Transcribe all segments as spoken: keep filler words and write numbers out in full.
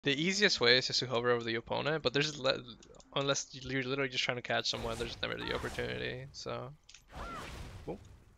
The easiest way is just to hover over the opponent, but there's le unless you're literally just trying to catch someone, there's never the opportunity. So, cool.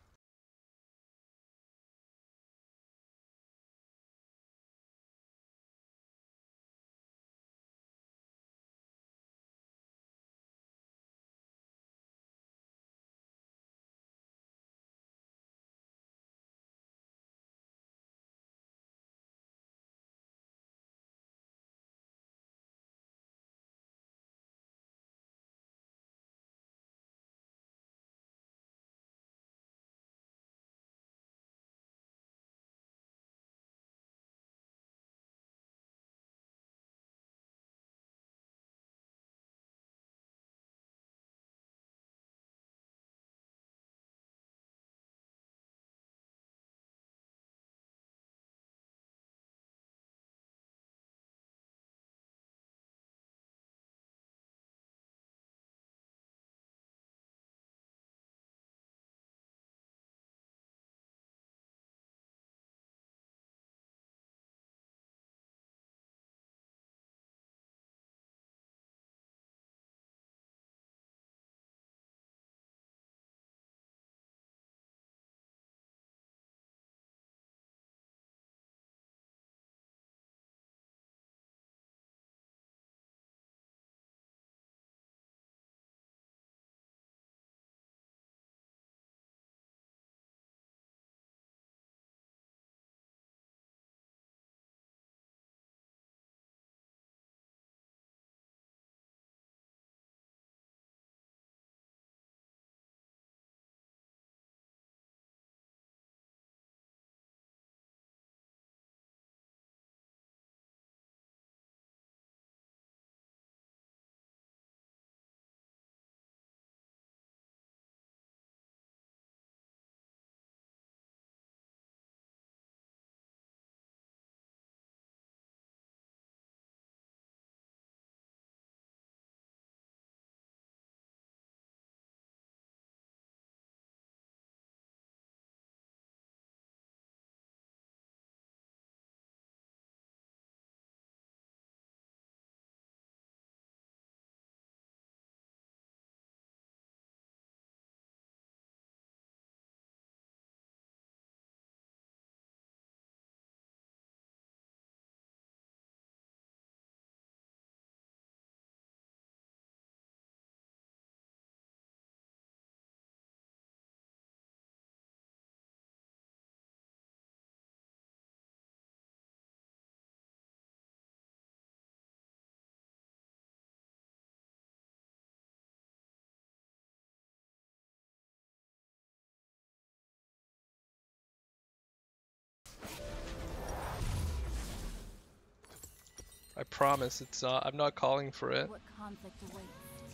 I promise it's not. I'm not calling for it. What conflict awaits?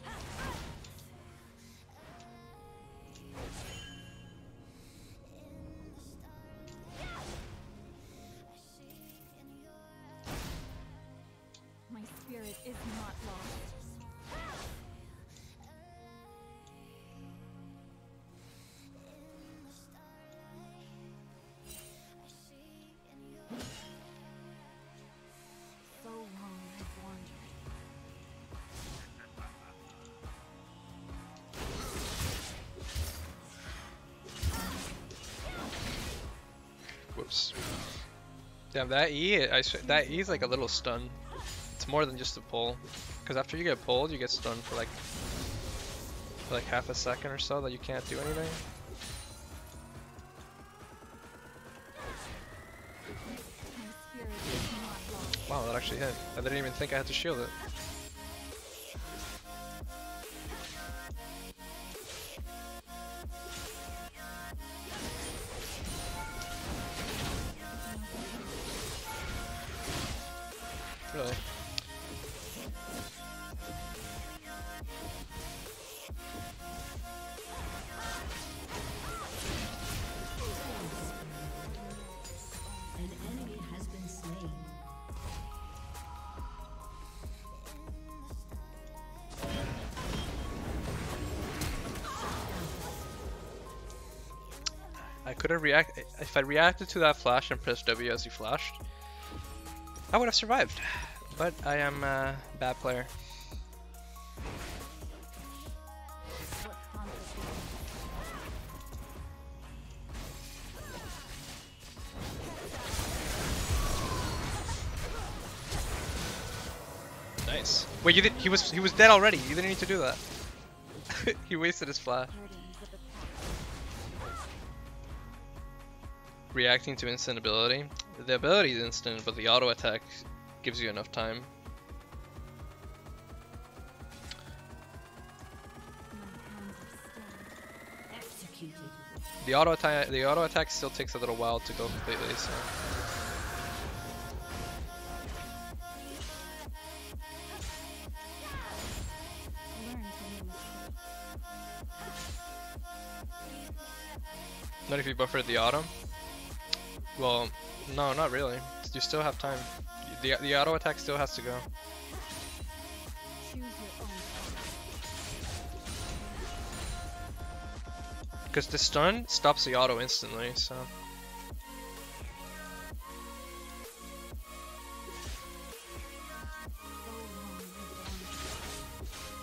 My spirit is not lost. So long I've wandered. Whoops. Damn, that E, I sw that E is like a little stun. It's more than just a pull. Because after you get pulled, you get stunned for like for like half a second or so that you can't do anything. My spirit is not lost. Wow, that actually hit. I didn't even think I had to shield it. Really? An enemy has been slain. I could have react if I reacted to that flash and pressed W as he flashed, I would have survived. But I am a bad player. What conflict do Nice. Wait, you did? He was he was dead already. You didn't need to do that. He wasted his flash. burdens of the past? Reacting to instant ability. The ability is instant, but the auto attack gives you enough time. My hands are still. Executed. The auto attack the auto attack still takes a little while to go completely. So. Learn from your mistakes. Not if you buffered the auto. Well, no, not really. You still have time. The the auto attack still has to go. Choose your own path. Because the stun stops the auto instantly, so. So long you've gone.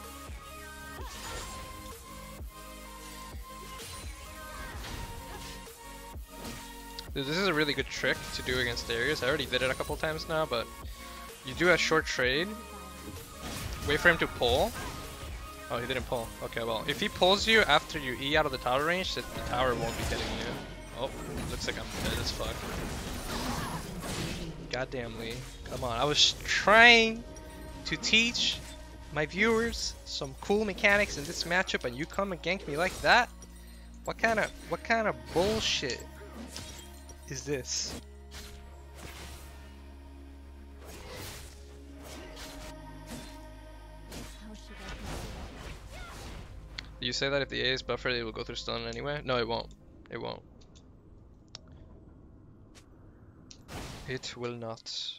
Dude, this is a really good trick to do against Darius. I already did it a couple times now, but you do a short trade, wait for him to pull. Oh, he didn't pull. Okay, well, if he pulls you after you E out of the tower range, the, the tower won't be hitting you. Oh, looks like I'm dead as fuck. Goddamn Lee. Come on, I was trying to teach my viewers some cool mechanics in this matchup and you come and gank me like that? What kind of, what kind of bullshit is this? How should I consider? Do you say that if the A is buffered, it will go through stun anyway? No, it won't. It won't. It will not.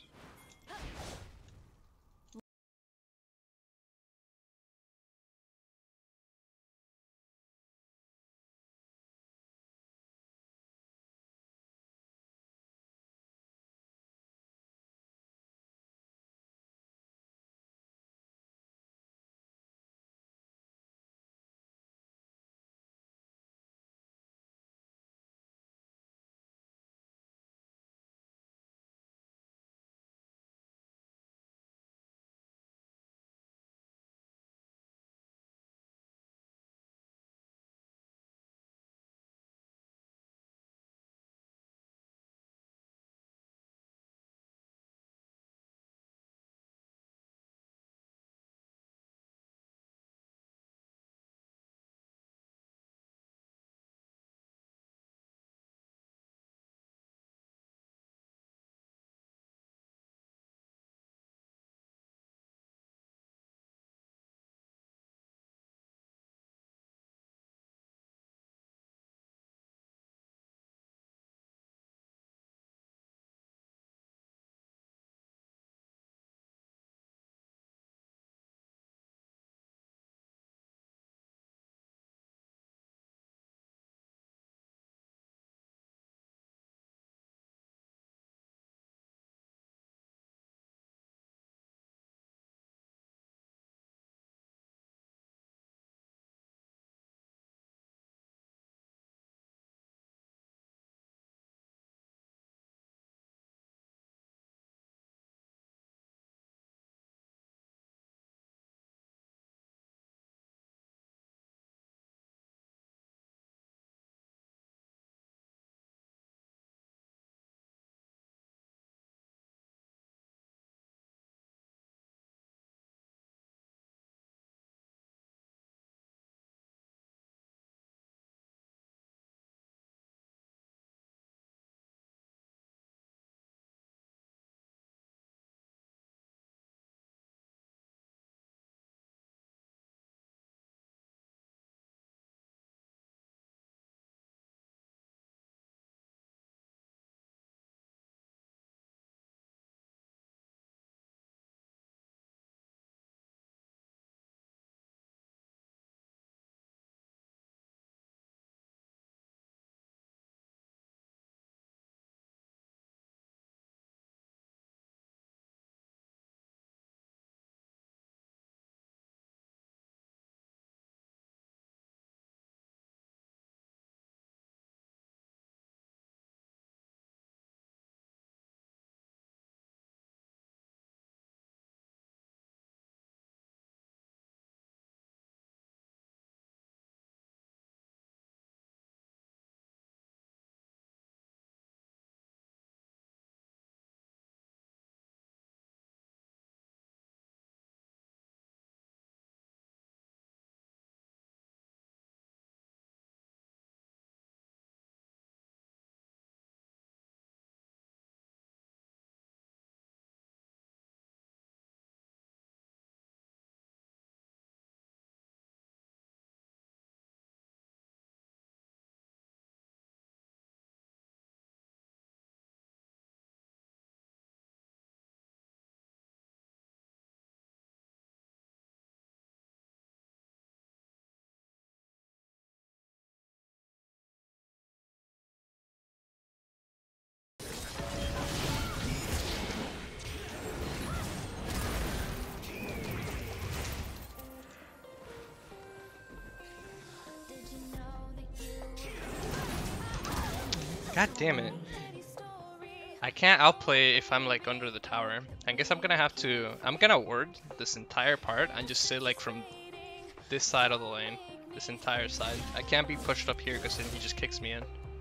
God damn it. I can't outplay if I'm like under the tower. I guess I'm gonna have to, I'm gonna ward this entire part and just sit like from this side of the lane. This entire side. I can't be pushed up here because then he just kicks me in.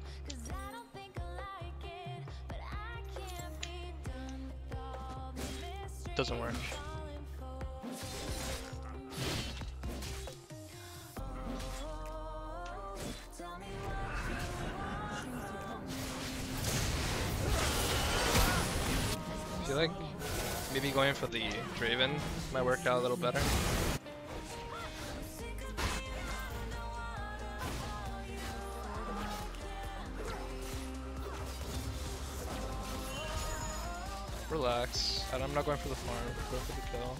Doesn't work. I feel like maybe going for the Draven might work out a little better. Relax. And I'm not going for the farm. Go for the kill.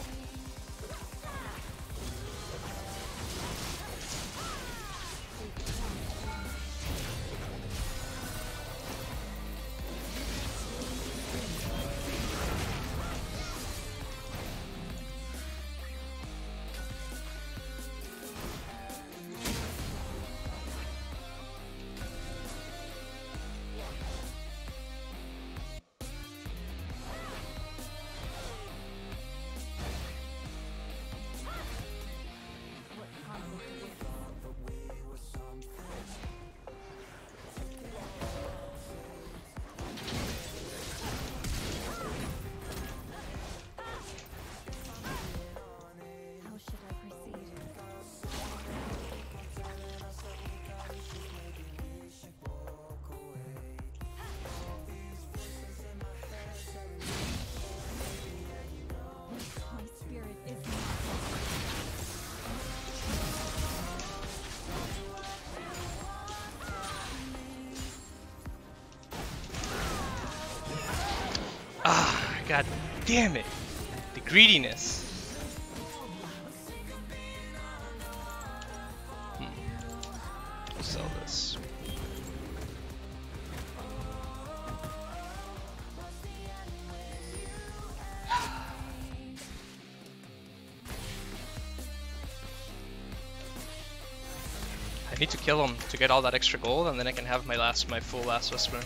How should I proceed? My spirit is not Ah, god damn it. The greediness. Hmm. I'll sell this. I need to kill him to get all that extra gold, and then I can have my last, my full last whisper.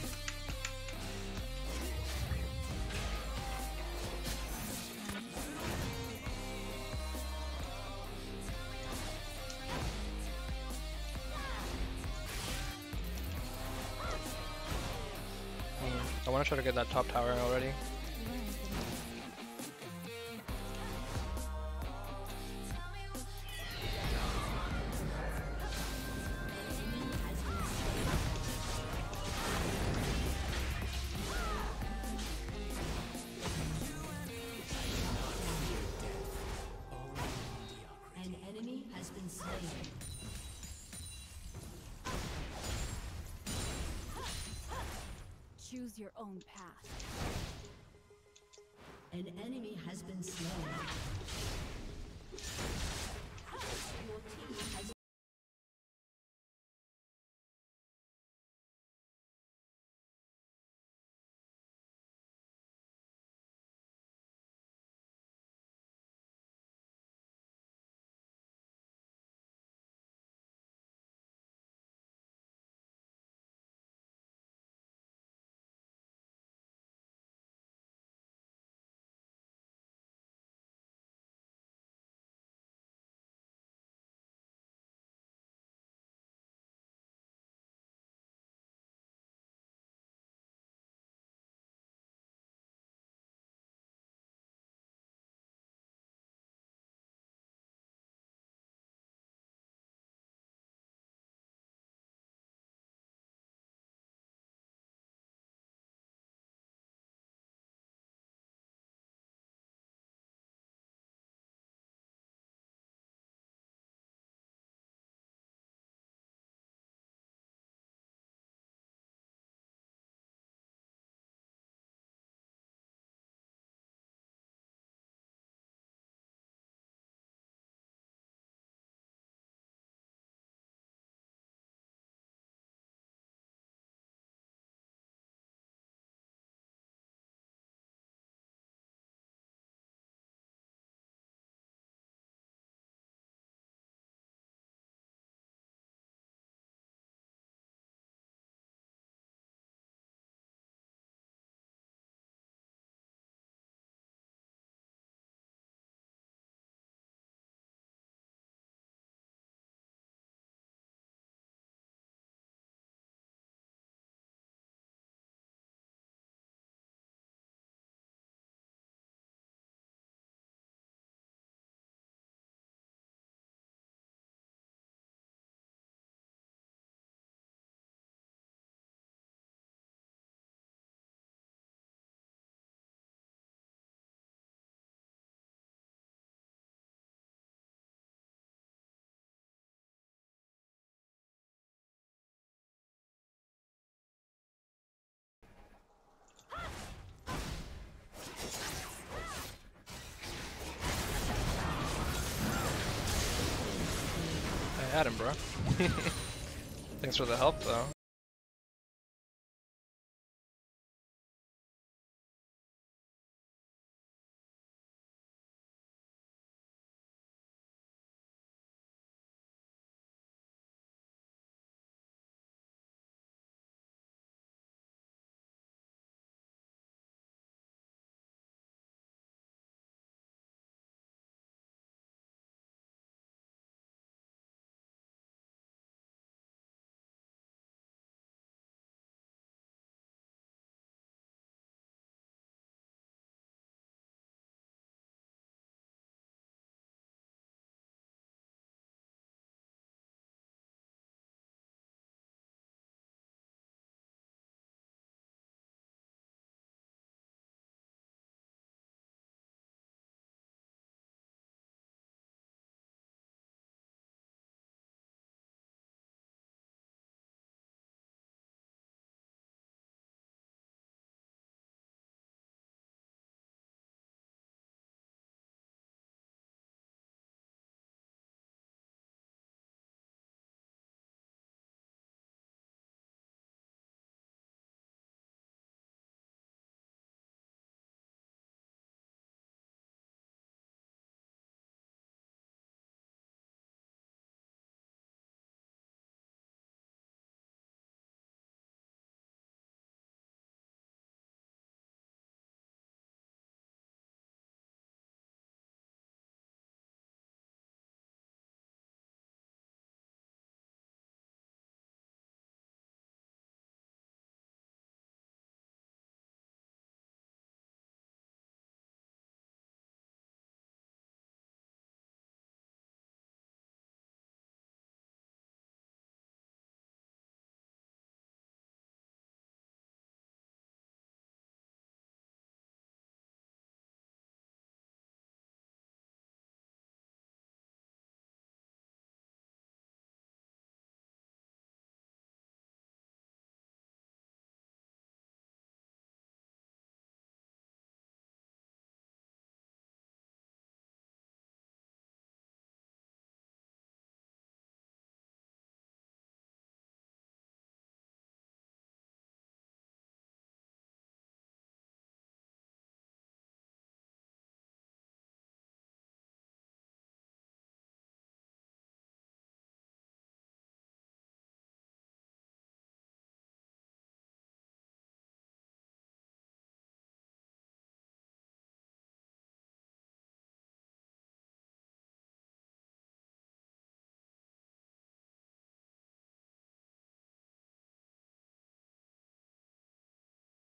Hmm, I want to try to get that top tower already. An enemy has been slain. choose your own path. An enemy has been slain. Your team has at him, bro. Thanks for the help, though.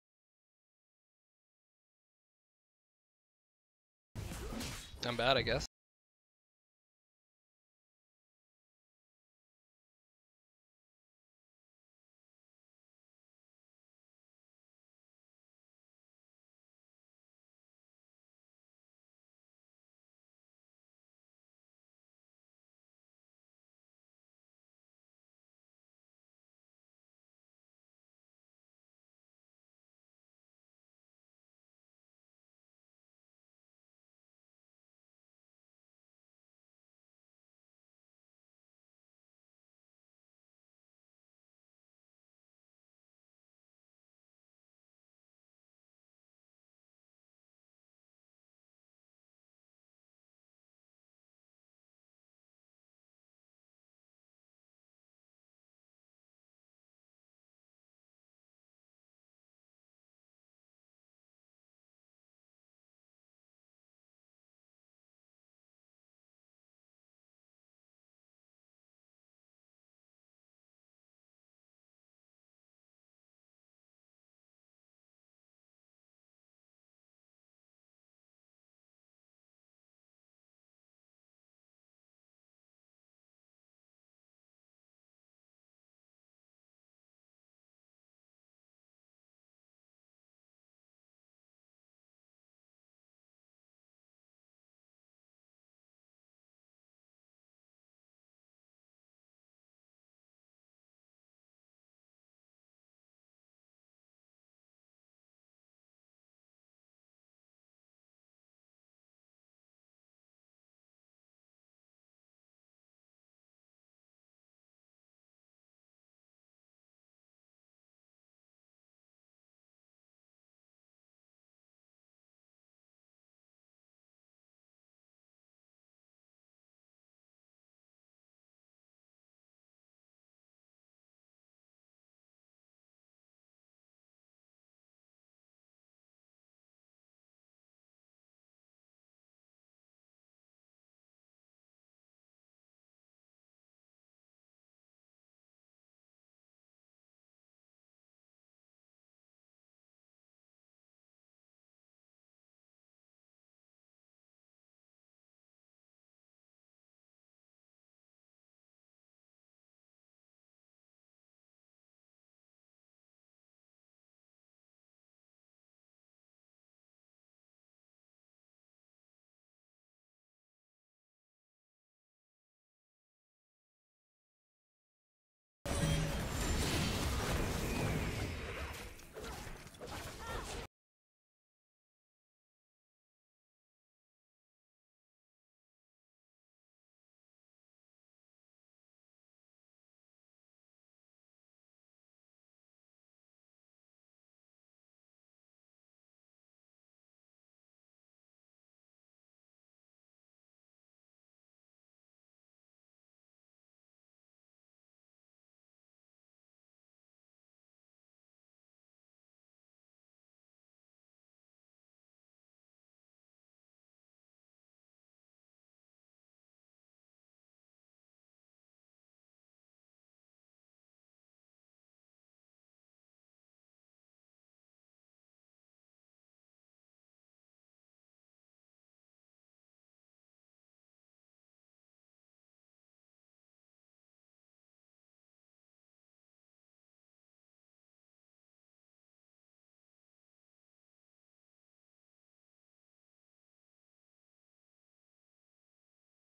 I'm bad, I guess.